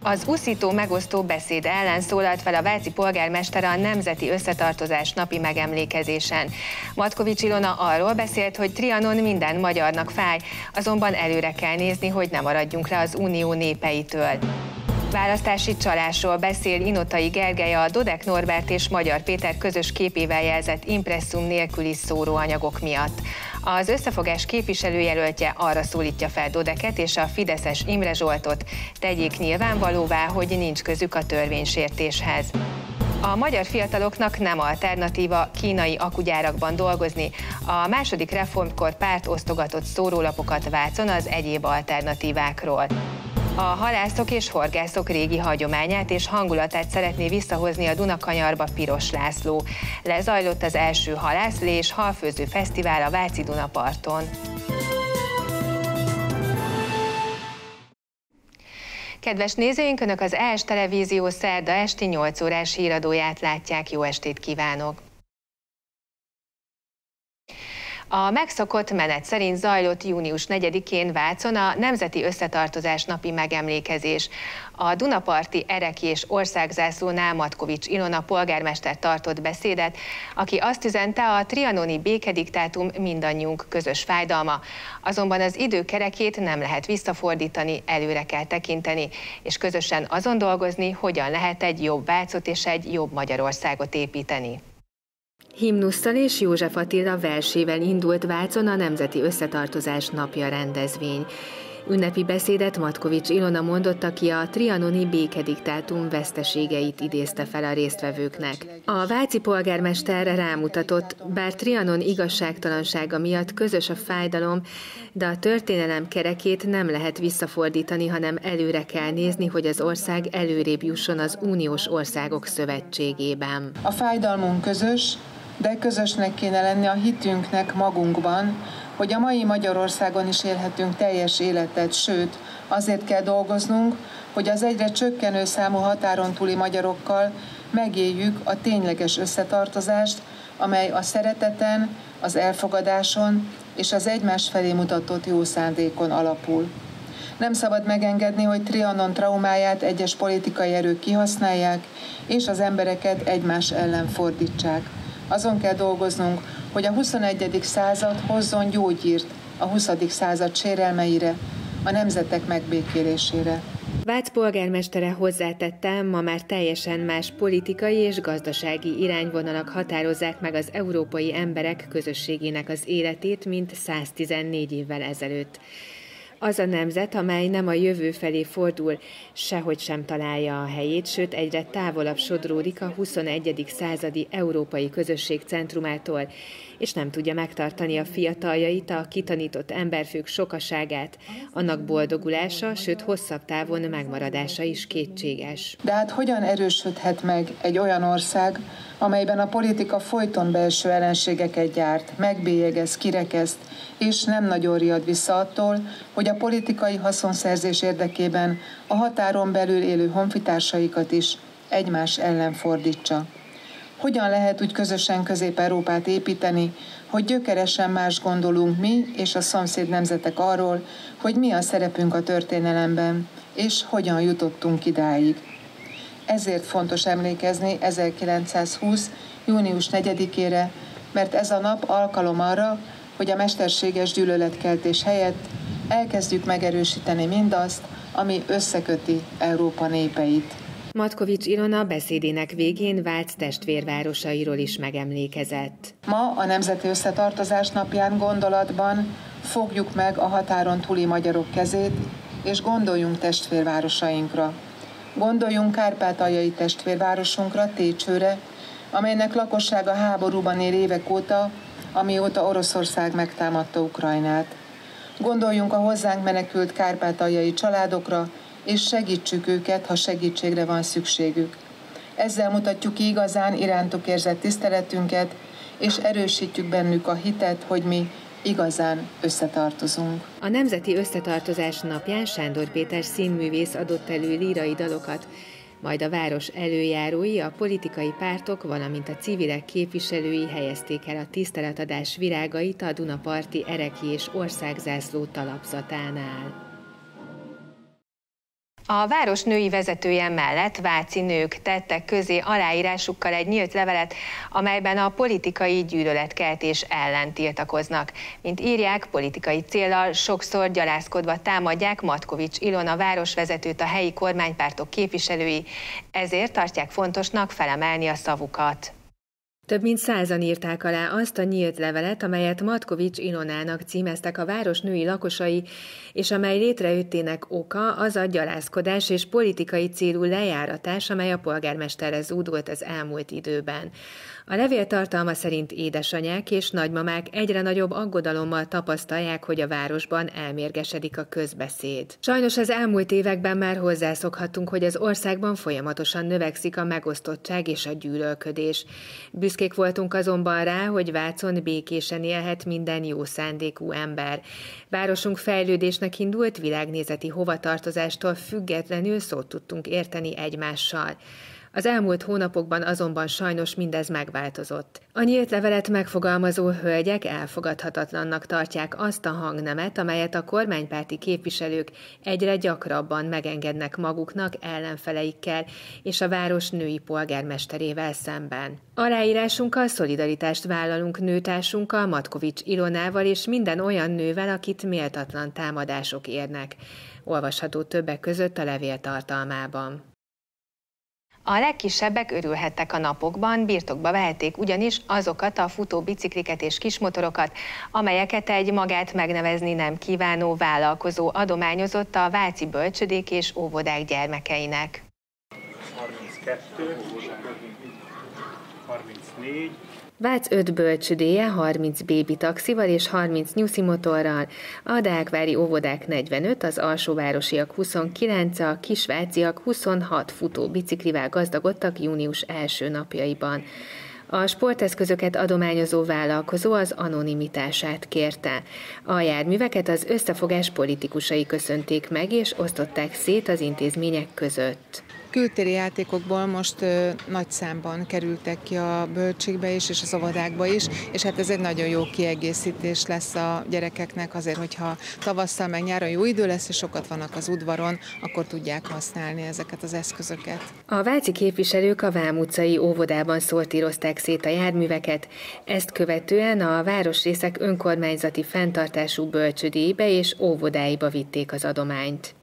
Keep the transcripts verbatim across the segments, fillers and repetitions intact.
Az uszító, megosztó beszéd ellen szólalt fel a váci polgármester a Nemzeti Összetartozás napi megemlékezésen. Matkovics Ilona arról beszélt, hogy Trianon minden magyarnak fáj, azonban előre kell nézni, hogy ne maradjunk le az unió népeitől. Választási csalásról beszél Inotai Gergely a Dodek Norbert és Magyar Péter közös képével jelzett impresszum nélküli szóróanyagok miatt. Az Összefogás képviselőjelöltje arra szólítja fel Dodeket és a fideszes Imre Zsoltot, tegyék nyilvánvalóvá, hogy nincs közük a törvénysértéshez. A magyar fiataloknak nem alternatíva kínai akugyárakban dolgozni. A második reformkor párt osztogatott szórólapokat Vácon az egyéb alternatívákról. A halászok és horgászok régi hagyományát és hangulatát szeretné visszahozni a Dunakanyarba Piros László. Lezajlott az első halászlé és halfőző fesztivál a váci Dunaparton. Kedves nézőink, Önök az E S Televízió szerda esti nyolc órás híradóját látják. Jó estét kívánok! A megszokott menet szerint zajlott június negyedikén Vácon a Nemzeti Összetartozás napi megemlékezés. A Dunaparti ereki és országzászlónál Matkovics Ilona polgármester tartott beszédet, aki azt üzente, a trianoni békediktátum mindannyiunk közös fájdalma. Azonban az idő kerekét nem lehet visszafordítani, előre kell tekinteni, és közösen azon dolgozni, hogyan lehet egy jobb Vácot és egy jobb Magyarországot építeni. Himnusszal és József Attila versével indult Vácon a Nemzeti Összetartozás napja rendezvény. Ünnepi beszédet Matkovics Ilona mondott, aki a trianoni békediktátum veszteségeit idézte fel a résztvevőknek. A váci polgármester rámutatott, bár Trianon igazságtalansága miatt közös a fájdalom, de a történelem kerekét nem lehet visszafordítani, hanem előre kell nézni, hogy az ország előrébb jusson az uniós országok szövetségében. A fájdalmunk közös, de közösnek kéne lenni a hitünknek magunkban, hogy a mai Magyarországon is élhetünk teljes életet, sőt, azért kell dolgoznunk, hogy az egyre csökkenő számú határon túli magyarokkal megéljük a tényleges összetartozást, amely a szereteten, az elfogadáson és az egymás felé mutatott jó szándékon alapul. Nem szabad megengedni, hogy Trianon traumáját egyes politikai erők kihasználják, és az embereket egymás ellen fordítsák. Azon kell dolgoznunk, hogy a huszonegyedik század hozzon gyógyírt a huszadik század sérelmeire, a nemzetek megbékélésére. Vác polgármestere hozzátette, ma már teljesen más politikai és gazdasági irányvonalak határozzák meg az európai emberek közösségének az életét, mint száztizennégy évvel ezelőtt. Az a nemzet, amely nem a jövő felé fordul, sehogy sem találja a helyét, sőt egyre távolabb sodródik a huszonegyedik századi európai közösség centrumától, és nem tudja megtartani a fiataljait, a kitanított emberfők sokaságát. Annak boldogulása, sőt hosszabb távon megmaradása is kétséges. De hát hogyan erősödhet meg egy olyan ország, amelyben a politika folyton belső ellenségeket gyárt, megbélyegez, kirekeszt, és nem nagyon riad vissza attól, hogy a politikai haszonszerzés érdekében a határon belül élő honfitársaikat is egymás ellen fordítsa. Hogyan lehet úgy közösen Közép-Európát építeni, hogy gyökeresen más gondolunk mi és a szomszéd nemzetek arról, hogy mi a szerepünk a történelemben, és hogyan jutottunk idáig. Ezért fontos emlékezni ezerkilencszázhúsz. június negyedikére, mert ez a nap alkalom arra, hogy a mesterséges gyűlöletkeltés helyett elkezdjük megerősíteni mindazt, ami összeköti Európa népeit. Matkovics Ilona beszédének végén Vác testvérvárosairól is megemlékezett. Ma a Nemzeti Összetartozás napján gondolatban fogjuk meg a határon túli magyarok kezét, és gondoljunk testvérvárosainkra. Gondoljunk kárpátaljai testvérvárosunkra, Técsőre, amelynek lakossága háborúban él évek óta, amióta Oroszország megtámadta Ukrajnát. Gondoljunk a hozzánk menekült kárpátaljai családokra, és segítsük őket, ha segítségre van szükségük. Ezzel mutatjuk ki igazán irántuk érzett tiszteletünket, és erősítjük bennük a hitet, hogy mi igazán összetartozunk. A Nemzeti Összetartozás napján Sándor Péter színművész adott elő lírai dalokat, majd a város előjárói, a politikai pártok, valamint a civilek képviselői helyezték el a tiszteletadás virágait a Dunaparti ereki és országzászló talapzatánál. A város női vezetője mellett váci nők tettek közé aláírásukkal egy nyílt levelet, amelyben a politikai gyűlöletkeltés ellen tiltakoznak. Mint írják, politikai céllal sokszor gyalázkodva támadják Matkovics Ilona városvezetőt a helyi kormánypártok képviselői, ezért tartják fontosnak felemelni a szavukat. Több mint százan írták alá azt a nyílt levelet, amelyet Matkovics Ilonának címeztek a város női lakosai, és amely létrejöttének oka az a gyalázkodás és politikai célú lejáratás, amely a polgármesterre zúdult az elmúlt időben. A levél tartalma szerint édesanyák és nagymamák egyre nagyobb aggodalommal tapasztalják, hogy a városban elmérgesedik a közbeszéd. Sajnos az elmúlt években már hozzászokhattunk, hogy az országban folyamatosan növekszik a megosztottság és a gyűlölködés. Büszkék voltunk azonban rá, hogy Vácon békésen élhet minden jó szándékú ember. Városunk fejlődésnek indult, világnézeti hovatartozástól függetlenül szót tudtunk érteni egymással. Az elmúlt hónapokban azonban sajnos mindez megváltozott. A nyílt levelet megfogalmazó hölgyek elfogadhatatlannak tartják azt a hangnemet, amelyet a kormánypárti képviselők egyre gyakrabban megengednek maguknak ellenfeleikkel és a város női polgármesterével szemben. Aláírásunkkal szolidaritást vállalunk nőtársunkkal, Matkovics Ilonával és minden olyan nővel, akit méltatlan támadások érnek. Olvasható többek között a levél tartalmában. A legkisebbek örülhettek a napokban, birtokba vehették ugyanis azokat a futó bicikliket és kismotorokat, amelyeket egy magát megnevezni nem kívánó vállalkozó adományozott a váci bölcsödék és óvodák gyermekeinek. harminckettő, harmincnégy. Vác öt bölcsödéje harminc bébi taxival és harminc nyuszi motorral, a deákvári óvodák negyvenöt, az alsóvárosiak huszonkilenc, a kisváciak huszonhat futó biciklivel gazdagodtak június első napjaiban. A sporteszközöket adományozó vállalkozó az anonimitását kérte. A járműveket az összefogás politikusai köszönték meg és osztották szét az intézmények között. Kültéri játékokból most ö, nagy számban kerültek ki a bölcsikbe is, és az óvodákba is, és hát ez egy nagyon jó kiegészítés lesz a gyerekeknek azért, hogyha tavasszal meg nyáron jó idő lesz, és sokat vannak az udvaron, akkor tudják használni ezeket az eszközöket. A váci képviselők a Vám utcai óvodában szortírozták szét a járműveket, ezt követően a városrészek önkormányzati fenntartású bölcsödéibe és óvodáiba vitték az adományt.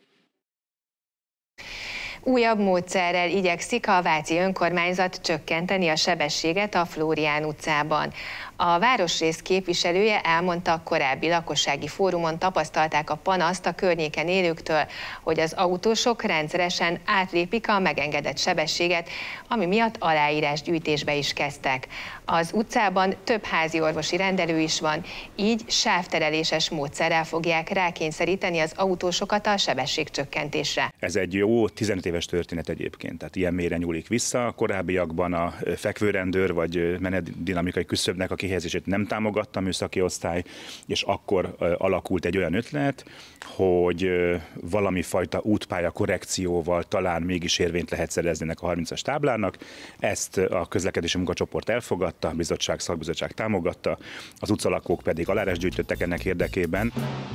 Újabb módszerrel igyekszik a váci önkormányzat csökkenteni a sebességet a Flórián utcában. A városrész képviselője elmondta, a korábbi lakossági fórumon tapasztalták a panaszt a környéken élőktől, hogy az autósok rendszeresen átlépik a megengedett sebességet, ami miatt aláírásgyűjtésbe is kezdtek. Az utcában több házi orvosi rendelő is van, így sávtereléses módszerrel fogják rákényszeríteni az autósokat a sebességcsökkentésre. Ez egy jó tizenöt éves történet egyébként, tehát ilyen mélyre nyúlik vissza. A korábbiakban a fekvőrendőr vagy menetdinamikai küszöbnek a kihelyezését nem támogatta a műszaki osztály, és akkor alakult egy olyan ötlet, hogy valami fajta útpálya korrekcióval talán mégis érvényt lehet szerezni ennek a harmincas táblának. Ezt a közlekedési munkacsoport elfogadta, a bizottság, szakbizottság támogatta, az utcalakók pedig aláírást gyűjtöttek ennek érdekében.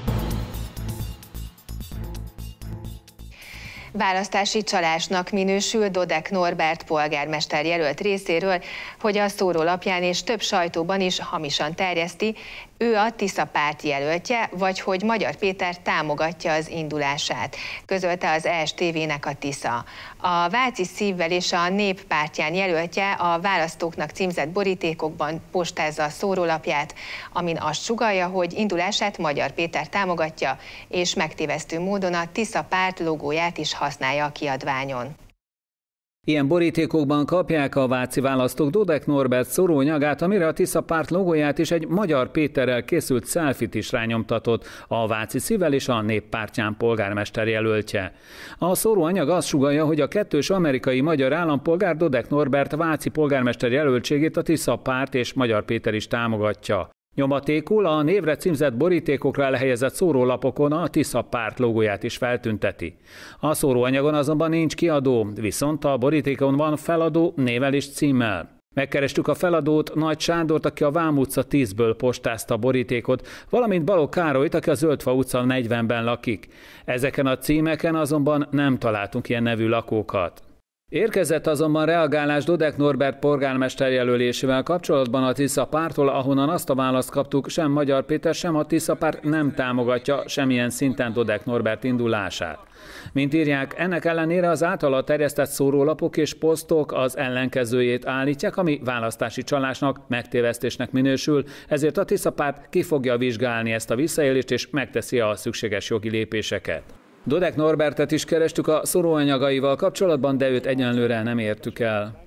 Választási csalásnak minősül Dodek Norbert polgármester jelölt részéről, hogy a szórólapján és több sajtóban is hamisan terjeszti, ő a Tisza párt jelöltje, vagy hogy Magyar Péter támogatja az indulását, közölte az E S T V-nek a Tisza. A Váci Szívvel és a Nép pártján jelöltje a választóknak címzett borítékokban postázza a szórólapját, amin azt sugallja, hogy indulását Magyar Péter támogatja, és megtévesztő módon a Tisza párt logóját is használja a kiadványon. Ilyen borítékokban kapják a váci választók Dodek Norbert szóróanyagát, amire a Tisza párt logóját és egy Magyar Péterrel készült selfit is rányomtatott a Váci Szívvel és a Nép pártján polgármester jelöltje. A szóróanyag azt sugallja, hogy a kettős amerikai magyar állampolgár Dodek Norbert váci polgármester jelöltségét a Tisza párt és Magyar Péter is támogatja. Nyomatékul a névre címzett borítékokra elhelyezett szórólapokon a Tisza párt logóját is feltünteti. A szóróanyagon azonban nincs kiadó, viszont a borítékon van feladó névvel és címmel. Megkerestük a feladót, Nagy Sándort, aki a Vám utca tízből postázta a borítékot, valamint Balogh Károlyt, aki a Zöldfa utca negyvenben lakik. Ezeken a címeken azonban nem találtunk ilyen nevű lakókat. Érkezett azonban reagálás Dodek Norbert polgármester jelölésével kapcsolatban a Tisza pártól, ahonnan azt a választ kaptuk, sem Magyar Péter, sem a Tisza párt nem támogatja semmilyen szinten Dodek Norbert indulását. Mint írják, ennek ellenére az általa terjesztett szórólapok és posztok az ellenkezőjét állítják, ami választási csalásnak, megtévesztésnek minősül, ezért a Tisza párt ki fogja vizsgálni ezt a visszaélést és megteszi a szükséges jogi lépéseket. Dodek Norbertet is kerestük a szóróanyagaival kapcsolatban, de őt egyenlőre nem értük el.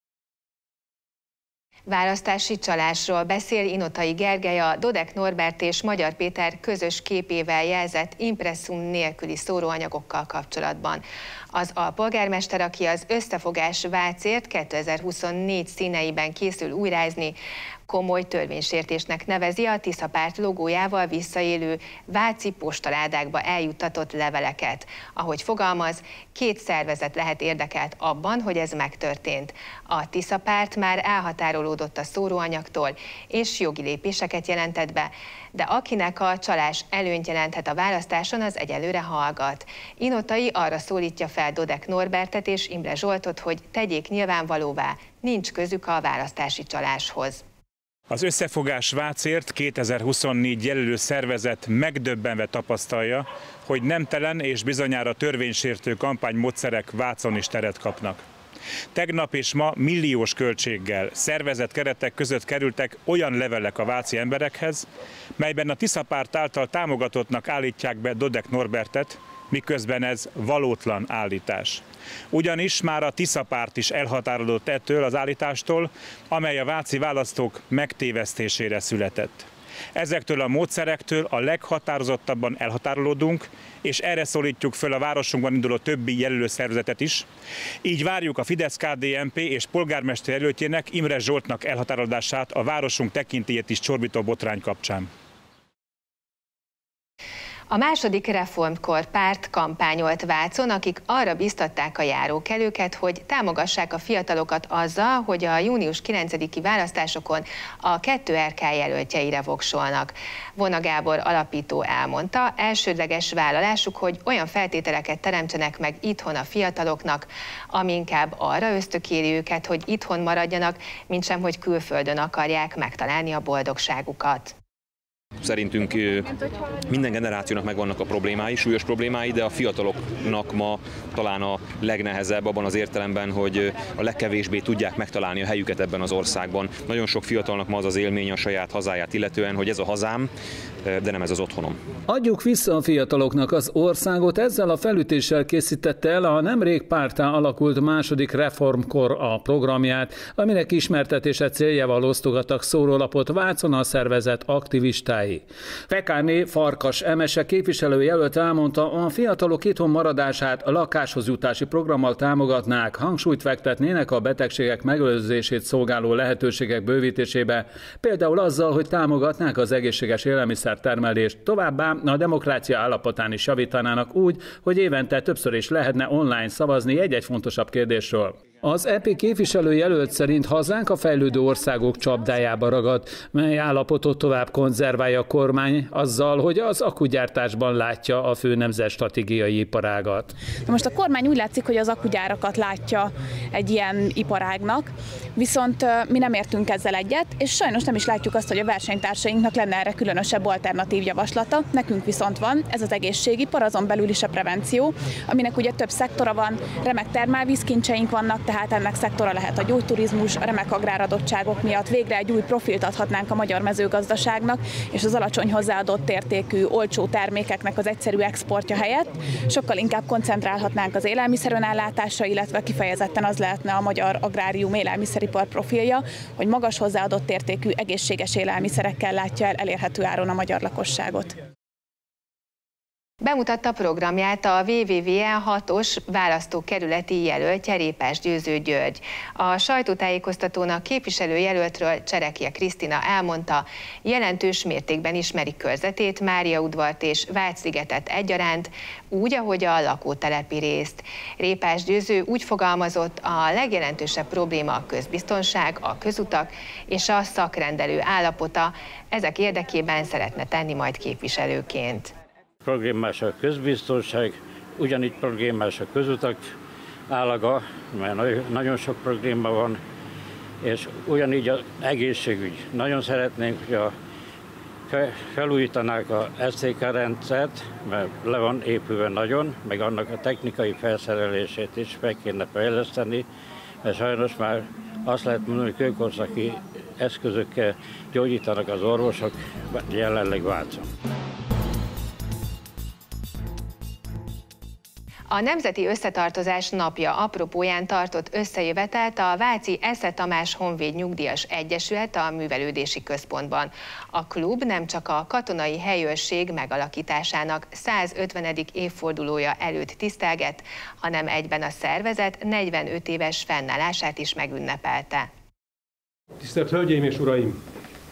Választási csalásról beszél Inotai Gergely, a Dodek Norbert és Magyar Péter közös képével jelzett impresszum nélküli szóróanyagokkal kapcsolatban. Az alpolgármester, aki az összefogás vácért kétezer-huszonnégy színeiben készül újrázni, komoly törvénysértésnek nevezi a Tisza párt logójával visszaélő váci postaládákba eljuttatott leveleket. Ahogy fogalmaz, két szervezet lehet érdekelt abban, hogy ez megtörtént. A Tisza párt már elhatárolódott a szóróanyagtól, és jogi lépéseket jelentett be, de akinek a csalás előnyt jelenthet a választáson, az egyelőre hallgat. Inotai arra szólítja fel Dodek Norbertet és Imre Zsoltot, hogy tegyék nyilvánvalóvá, nincs közük a választási csaláshoz. Az összefogás vácért kétezer-huszonnégy jelölő szervezet megdöbbenve tapasztalja, hogy nemtelen és bizonyára törvénysértő kampánymódszerek Vácon is teret kapnak. Tegnap és ma milliós költséggel szervezett keretek között kerültek olyan levelek a váci emberekhez, melyben a Tisza párt által támogatottnak állítják be Dodek Norbertet, miközben ez valótlan állítás. Ugyanis már a Tisza párt is elhatárolódott ettől az állítástól, amely a váci választók megtévesztésére született. Ezektől a módszerektől a leghatározottabban elhatárolódunk, és erre szólítjuk föl a városunkban induló többi jelölőszervezetet is. Így várjuk a Fidesz-ká dé en pé és polgármester jelöltjének, Imre Zsoltnak elhatárolódását a városunk tekintélyét is csorbító botrány kapcsán. A második reformkor párt kampányolt Vácon, akik arra biztatták a járókelőket, hogy támogassák a fiatalokat azzal, hogy a június kilencediki választásokon a kettő er ká jelöltjeire voksolnak. Vona Gábor alapító elmondta, elsődleges vállalásuk, hogy olyan feltételeket teremtsenek meg itthon a fiataloknak, ami inkább arra ösztökéli őket, hogy itthon maradjanak, mintsem, hogy külföldön akarják megtalálni a boldogságukat. Szerintünk minden generációnak megvannak a problémái, súlyos problémái, de a fiataloknak ma talán a legnehezebb abban az értelemben, hogy a legkevésbé tudják megtalálni a helyüket ebben az országban. Nagyon sok fiatalnak ma az az élmény a saját hazáját illetően, hogy ez a hazám, de nem ez az otthonom. Adjuk vissza a fiataloknak az országot, ezzel a felütéssel készítette el a nemrég párttá alakult második reformkor a programját, aminek ismertetése céljával osztogattak szórólapot Vácon a szervezet aktivistái. Fekárné Farkas Emese képviselőjelölt elmondta, a fiatalok itthon maradását a lakáshoz jutási programmal támogatnák, hangsúlyt fektetnének a betegségek megelőzését szolgáló lehetőségek bővítésébe, például azzal, hogy támogatnák az egészséges élelmiszertermelést, továbbá a demokrácia állapotán is javítanának úgy, hogy évente többször is lehetne online szavazni egy-egy fontosabb kérdésről. Az é pé képviselőjelölt szerint hazánk a fejlődő országok csapdájába ragad, mely állapotot tovább konzerválja a kormány azzal, hogy az akkugyártásban látja a fő nemzetstratégiai iparágat. Most a kormány úgy látszik, hogy az akkugyárakat látja egy ilyen iparágnak, viszont mi nem értünk ezzel egyet, és sajnos nem is látjuk azt, hogy a versenytársainknak lenne erre különösebb alternatív javaslata. Nekünk viszont van, ez az egészségipar, azon belül is a prevenció, aminek ugye több szektora van, remek termálvízkincseink vannak, tehát ennek szektora lehet a gyógyturizmus, a remek agráradottságok miatt végre egy új profilt adhatnánk a magyar mezőgazdaságnak, és az alacsony hozzáadott értékű, olcsó termékeknek az egyszerű exportja helyett sokkal inkább koncentrálhatnánk az élelmiszerönellátásra, illetve kifejezetten az lehetne a magyar agrárium élelmiszeripar profilja, hogy magas hozzáadott értékű, egészséges élelmiszerekkel látja el elérhető áron a magyar lakosságot. Bemutatta programját a vé vé vé en hatos választókerületi jelöltje, Répás Győző György. A sajtótájékoztatón a képviselőjelöltről Cserekia Krisztina elmondta, jelentős mértékben ismeri körzetét, Máriaudvart és Váci-szigetet egyaránt, úgy, ahogy a lakótelepi részt. Répás Győző úgy fogalmazott, a legjelentősebb probléma a közbiztonság, a közutak és a szakrendelő állapota, ezek érdekében szeretne tenni majd képviselőként. Problémás a közbiztonság, ugyanígy problémás a közutak állaga, mert nagyon sok probléma van, és ugyanígy az egészségügy. Nagyon szeretnénk, hogy a felújítanák a es té ká rendszert, mert le van épülve nagyon, meg annak a technikai felszerelését is meg kéne fejleszteni, mert sajnos már azt lehet mondani, hogy kőkorszaki eszközökkel gyógyítanak az orvosok jelenleg Vácon. A Nemzeti Összetartozás napja apropóján tartott összejövetelt a Váci Esze Tamás Honvéd Nyugdíjas Egyesület a Művelődési Központban. A klub nem csak a katonai helyőrség megalakításának százötvenedik évfordulója előtt tisztelget, hanem egyben a szervezet negyvenöt éves fennállását is megünnepelte. Tisztelt Hölgyeim és Uraim!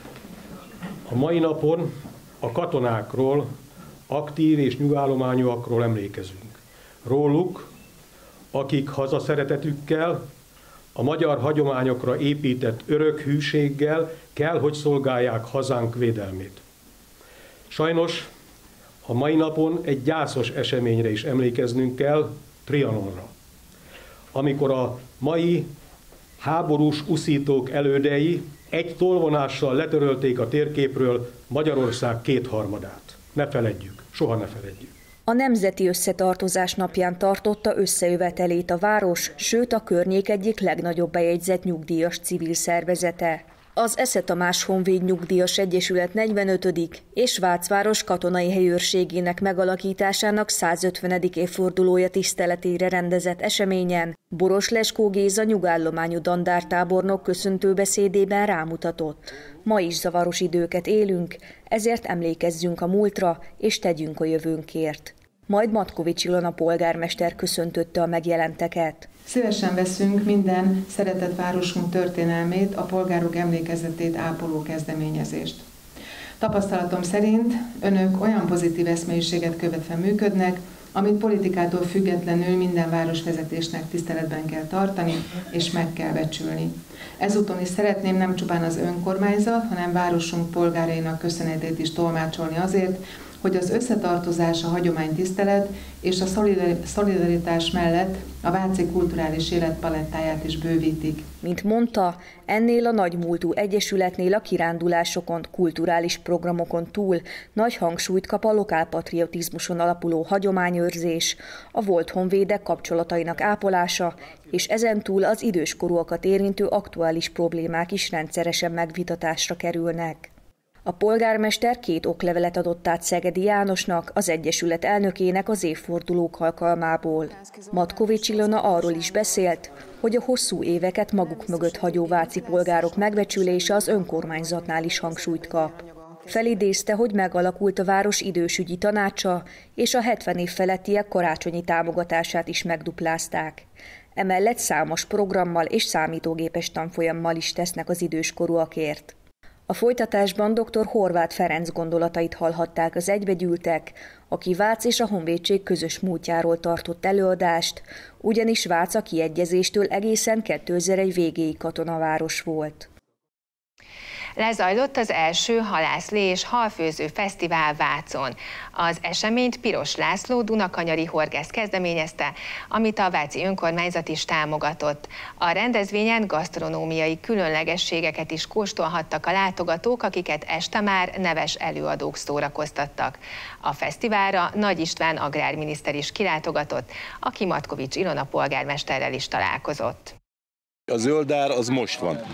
A mai napon a katonákról, aktív és nyugállományúakról emlékezünk. Róluk, akik hazaszeretetükkel, a magyar hagyományokra épített örök hűséggel kell, hogy szolgálják hazánk védelmét. Sajnos a mai napon egy gyászos eseményre is emlékeznünk kell, Trianonra, amikor a mai háborús uszítók elődei egy tolvonással letörölték a térképről Magyarország kétharmadát. Ne feledjük, soha ne feledjük. A Nemzeti Összetartozás napján tartotta összejövetelét a város, sőt a környék egyik legnagyobb bejegyzett nyugdíjas civil szervezete. Az Esze Tamás Honvéd Nyugdíjas Egyesület negyvenötödik és Vácváros katonai helyőrségének megalakításának százötvenedik évfordulója tiszteletére rendezett eseményen Boros Leskó Géza nyugállományú dandártábornok köszöntőbeszédében rámutatott. Ma is zavaros időket élünk, ezért emlékezzünk a múltra és tegyünk a jövőnkért. Majd Matkovics Ilona polgármester köszöntötte a megjelenteket. Szívesen veszünk minden szeretett városunk történelmét, a polgárok emlékezetét ápoló kezdeményezést. Tapasztalatom szerint önök olyan pozitív eszmélyiséget követve működnek, amit politikától függetlenül minden városvezetésnek tiszteletben kell tartani és meg kell becsülni. Ezúton is szeretném nem csupán az önkormányzat, hanem városunk polgárainak köszönetét is tolmácsolni azért, hogy az összetartozás, a hagyománytisztelet és a szolidaritás mellett a váci kulturális élet palettáját is bővítik. Mint mondta, ennél a nagymúltú egyesületnél a kirándulásokon, kulturális programokon túl nagy hangsúlyt kap a lokálpatriotizmuson alapuló hagyományőrzés, a volt honvédek kapcsolatainak ápolása, és ezentúl az időskorúakat érintő aktuális problémák is rendszeresen megvitatásra kerülnek. A polgármester két oklevelet adott át Szegedi Jánosnak, az Egyesület elnökének az évfordulók alkalmából. Matkovics Ilona arról is beszélt, hogy a hosszú éveket maguk mögött hagyó váci polgárok megbecsülése az önkormányzatnál is hangsúlyt kap. Felidézte, hogy megalakult a város idősügyi tanácsa, és a hetven év felettiek karácsonyi támogatását is megduplázták. Emellett számos programmal és számítógépes tanfolyammal is tesznek az időskorúakért. A folytatásban dr. Horváth Ferenc gondolatait hallhatták az egybegyűltek, aki Vác és a honvédség közös múltjáról tartott előadást, ugyanis Vác a kiegyezéstől egészen kétezer-egy végéig katonaváros volt. Lezajlott az első halászlé és halfőző fesztivál Vácon. Az eseményt Piros László dunakanyari horgász kezdeményezte, amit a váci önkormányzat is támogatott. A rendezvényen gasztronómiai különlegességeket is kóstolhattak a látogatók, akiket este már neves előadók szórakoztattak. A fesztiválra Nagy István agrárminiszter is kilátogatott, aki Matkovics Ilona polgármesterrel is találkozott. A zöldár az most van.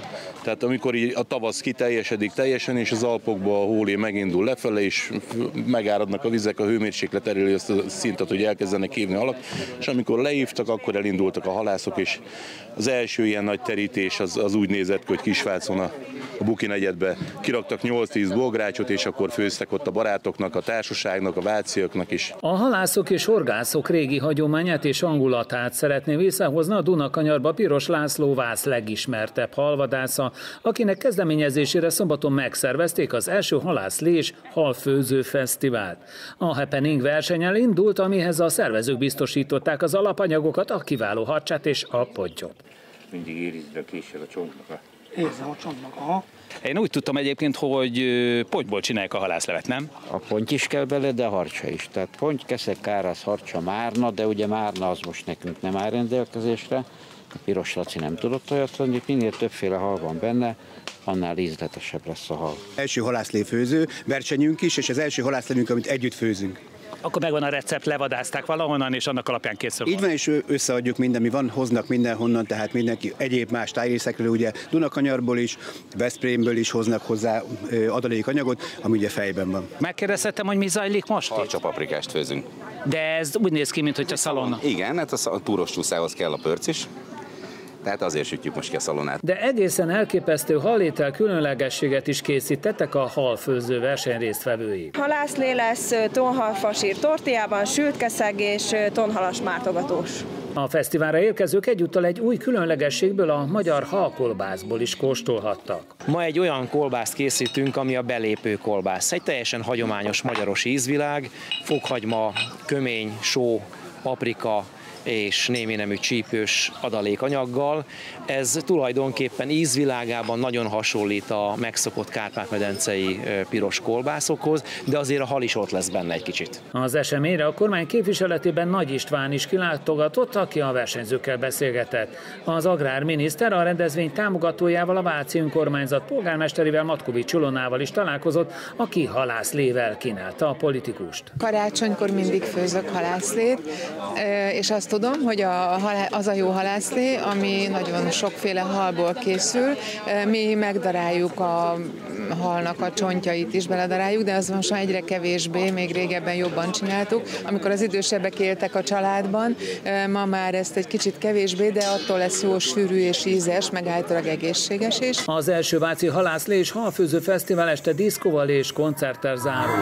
Tehát amikor így a tavasz kiteljesedik teljesen, és az Alpokban a hólé megindul lefele, és megáradnak a vizek, a hőmérséklet eléri azt a szintet, hogy elkezdenek ívni halak, és amikor leívtak, akkor elindultak a halászok, és az első ilyen nagy terítés az, az úgy nézett ki, hogy Kisvácon a, a Buki negyedbe kiraktak nyolc-tíz bográcsot, és akkor főztek ott a barátoknak, a társaságnak, a váciaknak is. A halászok és horgászok régi hagyományát és hangulatát szeretné visszahozni a Dunakanyarba Piros László Vász legismertebb halvadásza, akinek kezdeményezésére szombaton megszervezték az első halászlés halfőző fesztivált. A happening versennyel indult, amihez a szervezők biztosították az alapanyagokat, a kiváló harcsát és a pontyot. Mindig érizd a késsel a csontnak a... Érzem a csontnak, aha. Én úgy tudtam egyébként, hogy pontyból csinálják a halászlevet, nem? A ponty is kell bele, de a harcsa is. Tehát ponty, keszek, kárász, harcsa, márna, de ugye márna az most nekünk nem áll rendelkezésre. A Piros Laci nem tudott olyat mondani, minél többféle hal van benne, annál ízletesebb lesz a hal. Első halászléfőző versenyünk is, és az első halászlevünk, amit együtt főzünk. Akkor megvan a recept, levadázták valahonnan, és annak alapján készül. Így van, és összeadjuk minden, mi van, hoznak mindenhonnan, tehát mindenki egyéb más tájrészekről, ugye Dunakanyarból is, Veszprémből is hoznak hozzá adalékanyagot, ami ugye fejben van. Megkérdezhetem, hogy mi zajlik most? Harcsapaprikást főzünk. De ez úgy néz ki, mintha szalonna. Igen, hát a túros csúszához kell a pörc is. Tehát azért sütjük most ki a szalonát. De egészen elképesztő halétel különlegességet is készítettek a halfőző verseny résztvevői. Halászlé lesz, tonhalfasír tortillában, sült keszeg és tonhalas mártogatós. A fesztiválra érkezők egyúttal egy új különlegességből, a magyar halkolbászból is kóstolhattak. Ma egy olyan kolbászt készítünk, ami a belépő kolbász. Egy teljesen hagyományos magyaros ízvilág, fokhagyma, kömény, só, paprika és némi nemű csípős adalékanyaggal. Ez tulajdonképpen ízvilágában nagyon hasonlít a megszokott kárpát-medencei piros kolbászokhoz, de azért a hal is ott lesz benne egy kicsit. Az eseményre a kormány képviseletében Nagy István is kilátogatott, aki a versenyzőkkel beszélgetett. Az agrárminiszter a rendezvény támogatójával, a váci önkormányzat polgármesterével, Matkovics Ilonával is találkozott, aki halászlével kínálta a politikust. Karácsonykor mindig főzök halászlét, és azt tudom, hogy a, az a jó halászlé, ami nagyon sokféle halból készül. Mi megdaráljuk a halnak a csontjait is, beledaráljuk, de az most egyre kevésbé, még régebben jobban csináltuk. Amikor az idősebbek éltek a családban, ma már ezt egy kicsit kevésbé, de attól lesz jó, sűrű és ízes, meg általában egészséges is. Az első váci halászlé és halfőző fesztivál este diszkóval és koncerttel zárult.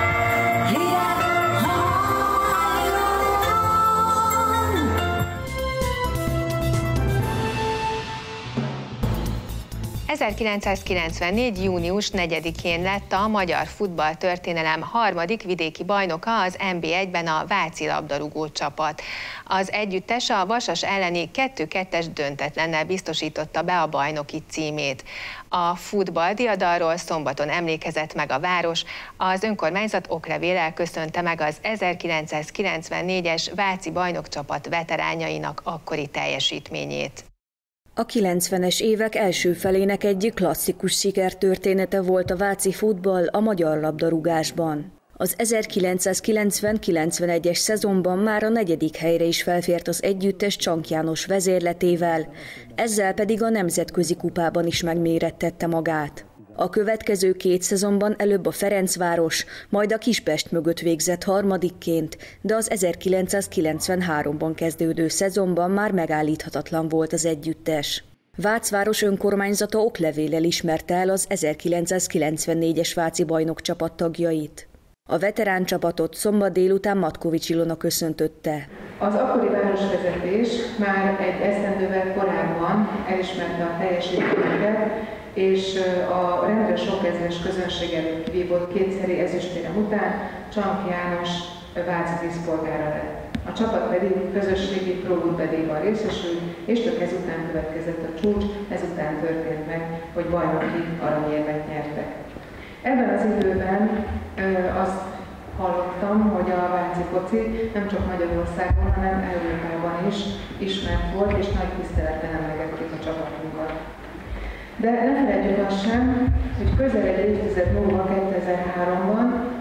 ezerkilencszázkilencvennégy. június negyedikén lett a magyar futballtörténelem harmadik vidéki bajnoka az en bé egyben a váci labdarúgó csapat. Az együttes a Vasas elleni kettő kettes döntetlennel biztosította be a bajnoki címét. A futballdiadalról szombaton emlékezett meg a város, az önkormányzat oklevéllel köszönte meg az ezerkilencszázkilencvennégyes váci bajnokcsapat veteránjainak akkori teljesítményét. A kilencvenes évek első felének egyik klasszikus sikertörténete volt a váci futball a magyar labdarúgásban. Az ezerkilencszázkilencven-kilencvenegyes szezonban már a negyedik helyre is felfért az együttes Csank János vezérletével, ezzel pedig a nemzetközi kupában is megmérettette magát. A következő két szezonban előbb a Ferencváros, majd a Kispest mögött végzett harmadikként, de az ezerkilencszázkilencvenháromban kezdődő szezonban már megállíthatatlan volt az együttes. Vácváros önkormányzata oklevéllel ismerte el az ezerkilencszázkilencvennégyes váci bajnokcsapat tagjait. A veterán csapatot szombat délután Matkovics Ilona köszöntötte. Az akkori városvezetés már egy esztendővel korábban elismerte a teljesítményeket, és a rendre sok ezres közönség előtt vívott kétszeri ezüstérem után Csank János váci díszpolgára lett. A csapat pedig közösségi próbútbedélyban részesült, és csak ezután következett a csúcs, ezután történt meg, hogy bajnoki aranyérmet nyertek. Ebben az időben ö, azt hallottam, hogy a váci foci nem csak Magyarországon, hanem Európában is ismert volt, és nagy tisztelettel emlegették a csapatunkat. De ne felejtjük azt sem, hogy közel egy évtized múlva, kétezer-háromban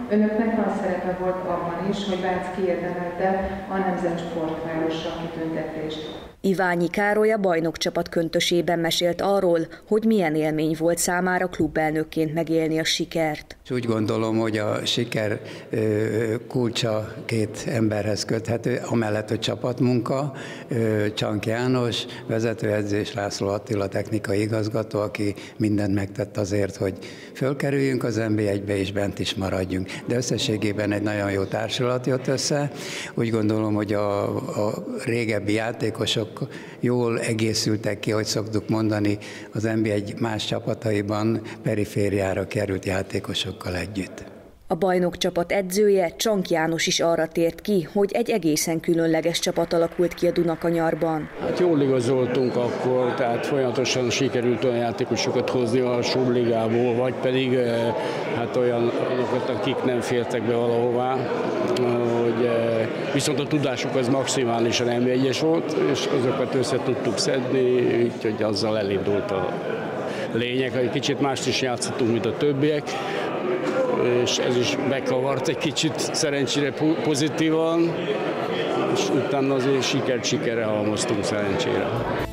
Önöknek van szerepe volt abban is, hogy Vác kiérdemelte a Nemzet Sportvárosa kitüntetést. Iványi Károly a bajnokcsapat köntösében mesélt arról, hogy milyen élmény volt számára klubelnökként megélni a sikert. Úgy gondolom, hogy a siker kulcsa két emberhez köthető, amellett, hogy csapatmunka, Csank János, vezetőedzés, László Attila technikai igazgató, aki mindent megtett azért, hogy fölkerüljünk az en bé egybe és bent is maradjunk. De összességében egy nagyon jó társulat jött össze. Úgy gondolom, hogy a, a régebbi játékosok jól egészültek ki, hogy szoktuk mondani, az en bé egy más csapataiban perifériára került játékosokkal együtt. A bajnokcsapat edzője, Csank János is arra tért ki, hogy egy egészen különleges csapat alakult ki a Dunakanyarban. Hát jól igazoltunk akkor, tehát folyamatosan sikerült olyan játékosokat hozni a Súbligából, vagy pedig hát olyanokat, akik nem fértek be valahová, hogy viszont a tudásuk az maximálisan en bé egyes volt, és azokat össze tudtuk szedni, úgyhogy azzal elindult a lényeg, hogy kicsit mást is játszottunk, mint a többiek, és ez is bekavart egy kicsit szerencsére pozitívan, és utána azért sikert sikerre halmoztunk szerencsére.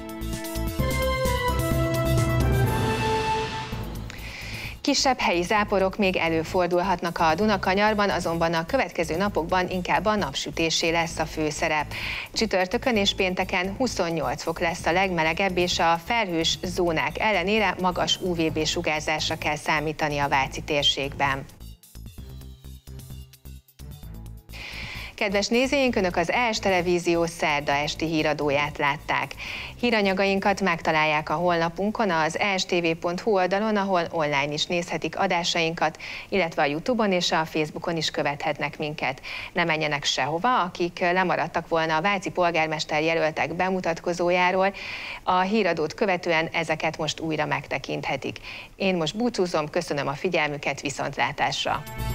Kisebb helyi záporok még előfordulhatnak a Dunakanyarban, azonban a következő napokban inkább a napsütésé lesz a főszerep. Csütörtökön és pénteken huszonnyolc fok lesz a legmelegebb, és a felhős zónák ellenére magas ú vé bé sugárzásra kell számítani a váci térségben. Kedves nézőink, Önök az E S Televízió szerda esti híradóját látták. Híranyagainkat megtalálják a honlapunkon, az e s t v pont hu oldalon, ahol online is nézhetik adásainkat, illetve a YouTube-on és a Facebookon is követhetnek minket. Ne menjenek sehova, akik lemaradtak volna a váci polgármester jelöltek bemutatkozójáról, a híradót követően ezeket most újra megtekinthetik. Én most búcsúzom, köszönöm a figyelmüket, viszontlátásra!